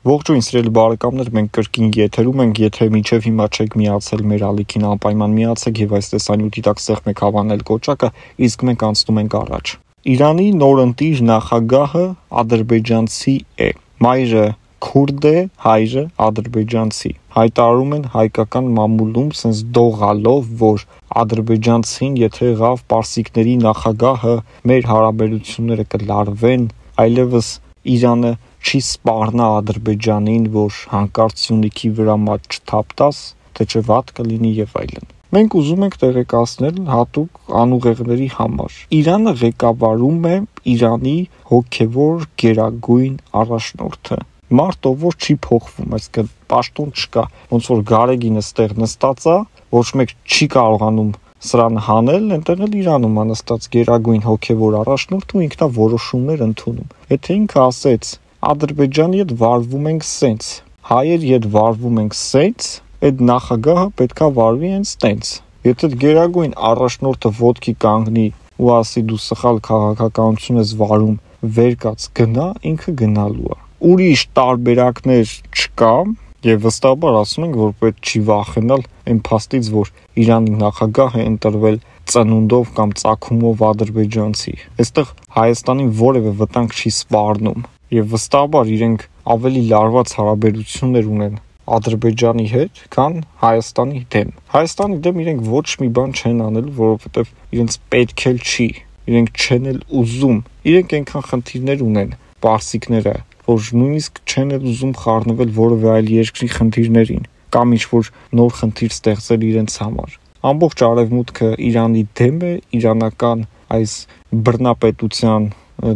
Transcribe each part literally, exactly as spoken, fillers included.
Ողջույն սիրելի բարեկամներ, մենք կրկին եթերում ենք, եթե մինչև հիմա չեք միացել մեր ալիքին, անպայման միացեք եւ այս տեսանյութի տակ ստեղծ մեկ հավանել կոճակը, իսկ մենք անցնում ենք առաջ։ Իրանի նորընտիր նախագահը ադրբեջանցի է, մայրը քուրդ է, հայրը ադրբեջանցի։ Հայտարարում են հայկական մամուլում սենց դողալով, որ ադրբեջանցին եթե եղավ պարսիկների նախագահը, մեր հարաբերությունները կլարվեն, այլևս Իրանը չի սպառնա Ադրբեջանին, որ հանկարծ Սյունիքի վրա մատ չթափտաս, թե չէ վատ կլինի եւ այլն։ Մենք ուզում ենք տեղեկացնել հատուկ անուղեղների համար։ Իրանը ղեկավարում է Իրանի հոգևոր գերագույն առաջնորդը։ Մարդ ով որ չի փոխվում, այսինքն պաշտոն չկա, ոնց որ Գարեգինը ստեղ նստած է, ոչ մեկ չի կարողանում սրան հանել, այնտեղ էլ Իրանում անստած գերագույն հոգևոր առաջնորդը ինքնա որոշումներ ընդունում։ Եթե ինքը ասեց Ադրբեջանի հետ վարվում ենք սենց, հայերի հետ վարվում ենք սենց, այդ նախագահը պետքա վարվի հենց տենց։ Եթե գերագույն առաջնորդը ոտքի կանգնի ու ասի դու սխալ քաղաքականություն ես վարում, վեր կաց գնա, ինքը գնալու է։ Ուրիշ տարբերակներ չկա եւ վստահաբար ասում ենք, որ պետք չի վախենալ այն փաստից, որ Իրանի նախագահը ընտրվել ծնունդով կամ ծագումով ադրբեջանցի։ Այստեղ Հայաստանին որևէ վտանգ չի սպառնում եւ վստահաբար իրենք ավելի լարված հարաբերություններ ունեն Ադրբեջանի հետ, քան Հայաստանի դեմ։ Հայաստանի դեմ իրենք ոչ մի բան չեն անելու, որովհետեւ իրենց պետք էլ չի, իրենք չեն էլ ուզում։ Իրենք այնքան խնդիրներ ունեն պարսիկները, որ նույնիսկ չեն էլ ուզում խառնվել որևէ այլ երկրի խնդիրներին, կամ ինչ-որ նոր խնդիր ստեղծել իրենց համար։ Ամբողջ արևմուտքը Իրանի դեմ է, իրանական այս բռնապետության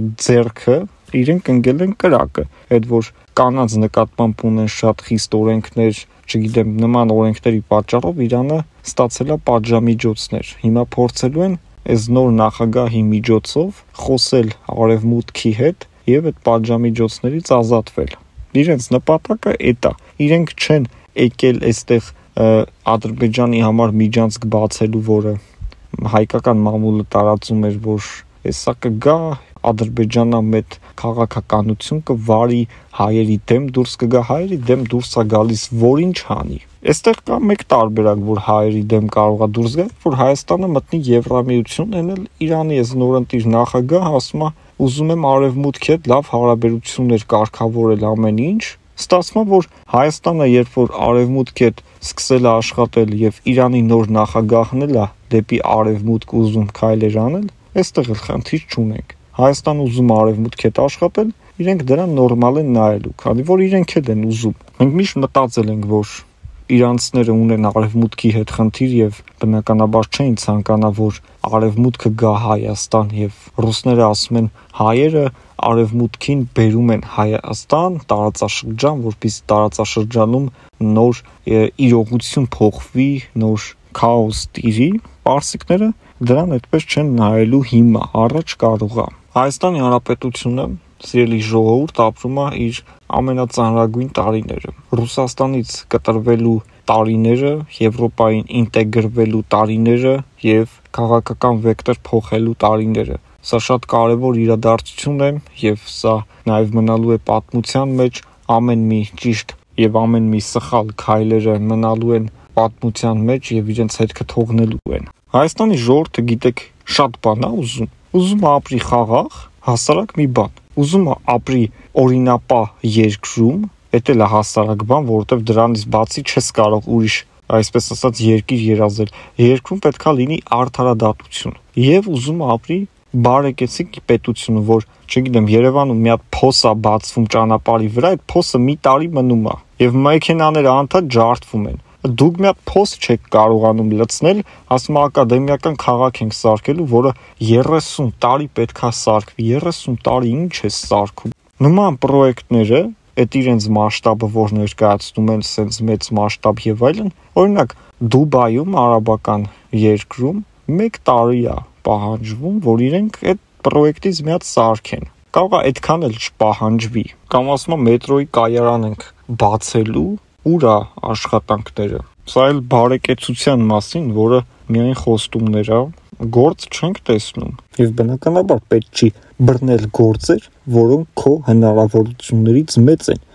ձեռքը իրենք ընկել են կրակը, այդ որ կանանց նկատմամբ ունեն շատ խիստ օրենքներ, չգիտեմ, նման օրենքների պատճառով Իրանը ստացել է պատժամիջոցներ։ Հիմա փորձելու են այս նոր նախագահի միջոցով խոսել արևմուտքի հետ եւ այդ պատժամիջոցներից ազատվել։ Իրենց նպատակը էդ է։ Իրենք չեն եկել այստեղ Ադրբեջանի համար միջանցք բացելու, որը հայկական մամուլը տարածում էր, որ հեսա կգա Ադրբեջանա մեծ քաղաքականություն կվարի հայերի դեմ դուրս կգա, հայերի դեմ դուրս է գալիս, որ ինչ հանի։ Այստեղ կա մեկ տարբերակ, որ հայերի դեմ կարող է դուրս գալ, որ Հայաստանը մտնի Եվրամիություն, ենել Իրանի այս նորընտիր նախագահը ասում է ուզում եմ արևմուտքի հետ լավ հարաբերություններ կարգավորել ամեն ինչ։ Ստացվում է, որ Հայաստանը երբ որ արևմուտքի հետ սկսել է աշխատել եւ Իրանի նոր նախագահն էլ է դեպի արևմուտք ուզում քայլեր անել, այստեղ էլ խնդիր չունենք։ Հայաստան ուզում արևմուտքի հետ աշխատել, իրենք դրան նորմալ են նայելու, քանի որ իրենք էլ են ուզում։ Մենք միշտ մտածել ենք, որ իրանցիները ունեն արևմուտքի հետ խնդիր եւ բնականաբար չեն ցանկանա, որ արևմուտքը գա Հայաստան եւ ռուսները ասում են հայերը արևմուտքին բերում են Հայաստան տարածաշրջան, որպեսզի տարածաշրջանում նոր իրողություն փոխվի, նոր քաոս տիրի։ Պարսիկները դրան այդպես չեն նայելու հիմա, առաջ կարող է։ Հայաստանի Հանրապետությունը, սիրելի ժողովուրդ, ապրում է իր ամենածանրագույն տարիները։ Ռուսաստանից կտրվելու տարիները, Եվրոպային ինտեգրվելու տարիները եւ քաղաքական վեկտոր փոխելու տարիները։ Սա շատ կարևոր իրադարձություն է եւ սա նաեւ մնալու է պատմության մեջ, ամեն մի ճիշտ եւ ամեն մի սխալ քայլերը մնալու են պատմության մեջ եւ իրենց հետքը թողնելու են։ Հայաստանի ժողովուրդը գիտեք շատ բան է ուզում։ Ուզում է ապրի խաղաղ, հասարակ մի բան։ Ուզում է ապրի օրինապահ երկրում, դա էլ է հասարակ բան, որովհետև դրանից բացի չես կարող ուրիշ, այսպես ասած, երկիր երազել։ Երկրում պետքա լինի արդարադատություն։ Եվ ուզում է ապրի բարեկեցիկ պետությունը, որ, չգիտեմ, Երևանում մի հատ փոս է բացվում ճանապարհի վրա, այդ փոսը մի տարի մնում է, եւ մեքենաները անդադ ջարդվում են։ Դուք մի հատ փոս չեք կարողանում լցնել, ասում ակադեմիական քաղաք ենք սարքելու, որը երեսուն տարի պետքա սարքվի, երեսուն տարի ինչ է սարքում։ Նման պրոյեկտները, այդ իրենց մասշտաբը, որ ներկայացնում են, սենց մեծ մասշտաբ եւ այլն, օրինակ Դուբայում, արաբական երկրում, մեկ տարի է պահանջվում, որ իրենք այդ պրոյեկտից մի հատ սարքեն։ Կարող է այդքան էլ չպահանջվի։ Կամ ասում եմ մետրոյի կայարան ենք բացելու, ուր է աշխատանքները։ Սա էլ բարեկեցության մասին, որը միայն խոստումներ է, գործ չենք տեսնում։ Եվ բնականաբար պետք չի բռնել գործեր, որոնք քո հնարավորություններից մեծ են։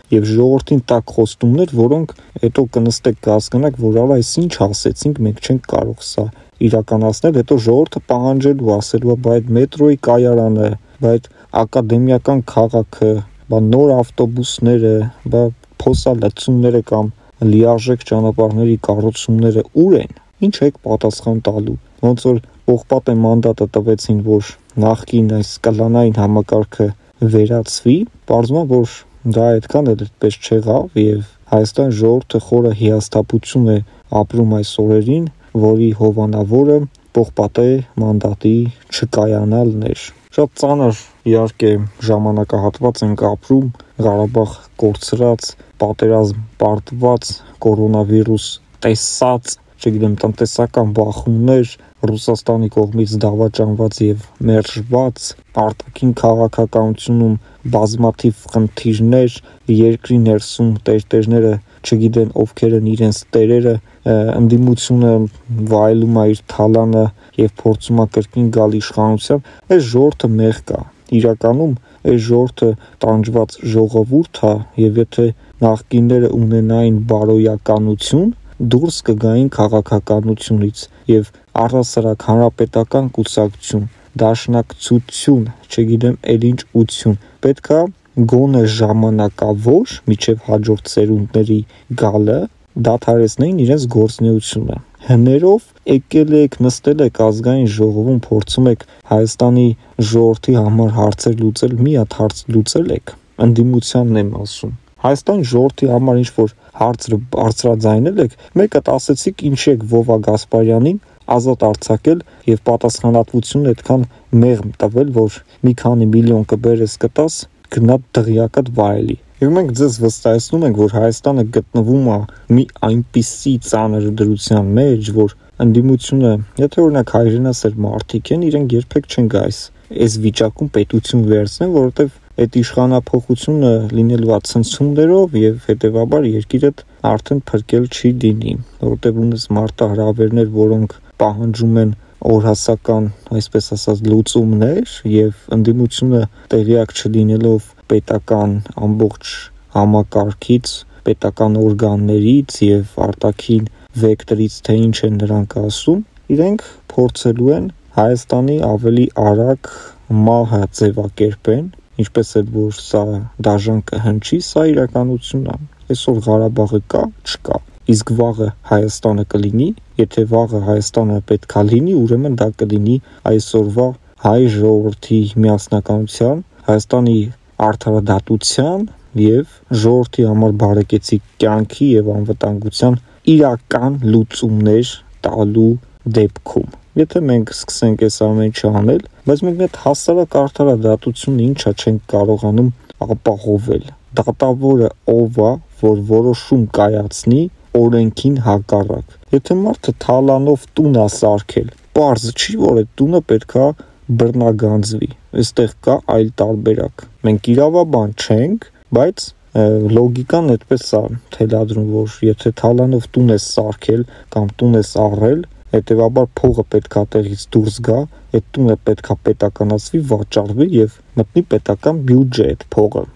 եւ ժողովրդին տակ խոստումներ, որոնք հետո կնստեք կհասկանաք, որ արա այս ինչ ասեցինք, մենք չենք կարող սա իրականացնել, հետո ժողովուրդը պահանջելու ասելու, բա այդ մետրոյի կայարանը, բա այդ ակադեմիական քաղաքը, բա նոր ավտոբուսները, բա փոսալցումները կամ լիարժեք ճանապարհների կառուցումները ուր են, ինչ եք պատասխան տալու, ոնց որ Պողպատե մանդատը տվեցին, որ նախկին այս կլանային համակարգը վերացվի, պարզվում է, որ դա այդքան էլ այդպես չեղավ եւ Հայաստան ժողովուրդը խորը հիասթափություն է ապրում այս օրերին, որի հովանավորը Պողպատե մանդատի չկայանալն էր։ Շատ ծանր իհարկե ժամանակահատված ենք ապրում, Ղարաբաղ կորցրած, պատերազմ պարտված, կորոնավիրուս տեսած, չգիտեմ, տնտեսական բախումներ, Ռուսաստանի կողմից դավաճանված եւ մերժված, արտաքին քաղաքականությունում բազմաթիվ խնդիրներ, երկրի ներսում տերտերները չգիտեն ովքեր են իրենց տերերը, ընդդիմությունը վայելում է իր թալանը եւ փորձում է կրկին գալ իշխանության, այս ժողովուրդը մեղք է։ Իրականում այս ժողովուրդը տանջված ժողովուրդ է եւ եթե նախկինները ունենային բարոյականություն, դուրս կգային քաղաքականությունից եւ առհասարակ հանրապետական կուսակցություն, դաշնակցություն, չգիտեմ էլ ինչ ություն, պետքա գոնե ժամանակավոր միջև հաջորդ սերունդների գալը դադարեցնեին իրենց գործունեությունը։ Հներով եկել եք, նստել եք ազգային ժողովում, փորձում եք Հայաստանի ժողովրդի համար հարցեր լուծել, մի հատ հարց լուծել եք, ընդդիմությանն եմ ասում։ Հայաստանի ժողովրդի համար ինչ որ հարցը բարձրաձայնել եք, մեկը ասեցիք ինչ եք Վովա Գասպարյանին ազատ արձակել եւ պատասխանատվություն այդքան մեղմ տվել, որ մի քանի միլիոն կբերես կտաս, գնա դղյակդ վայելի։ Եվ մենք ձեզ վստահեցնում ենք, որ Հայաստանը գտնվում է մի այնպիսի ծանր դրության մեջ, որ ընդդիմությունը, եթե օրինակ հայրենասեր մարդիկ են, իրենք երբեք չեն գա այս այս վիճակում պետություն վերցնեն, որովհետեւ այդ իշխանափոխությունը լինելու է ցնցումներով եւ հետեւաբար երկիրը արդեն փրկել չի դինի, որովհետեւ ունես մարտահրավերներ, որոնք պահանջում են օրհասական, այսպես ասած, լուծումներ եւ ընդդիմությունը տեղյակ չլինելով պետական ամբողջ համակարգից, պետական օրգաններից եւ արտաքին վեկտորից, թե ինչ են նրանք ասում, իրենք փորձելու են Հայաստանի ավելի արագ մահը ձևակերպեն, ինչպես էլ որ սա դաժան կհնչի, սա իրականությունն է։ Այսօր Ղարաբաղը կա, չկա։ Իսկ վաղը Հայաստանը կլինի, եթե վաղը Հայաստանը պետքա լինի, ուրեմն դա կլինի այսօրվա հայ ժողովրդի միասնականության, Հայաստանի արդարադատության եւ ժողովրդի համար բարեկեցիկ կյանքի եւ անվտանգության իրական լուծումներ տալու դեպքում։ Եթե մենք սկսենք այս ամեն ինչը անել, բայց մենք այդ հասարակ արդարադատությունը ինչա չենք կարողանում ապահովել։ Դատավորը ով է, որ որոշում կայացնի օրենքին հակառակ։ Եթե մարդը թալանով տուն է սարքել, պարզ չի, որ այդ տունը պետքա բռնագանձվի։ Այստեղ կա այլ տարբերակ։ Մենք իրավաբան չենք, բայց լոգիկան այդպես է թելադրում, որ եթե թալանով տուն ես սարքել կամ տուն ես առել, հետևաբար փողը պետքա տեղից դուրս գա, այդ տունը պետքա պետականացվի, վաճառվի եւ մտնի պետական բյուջե այդ փողը։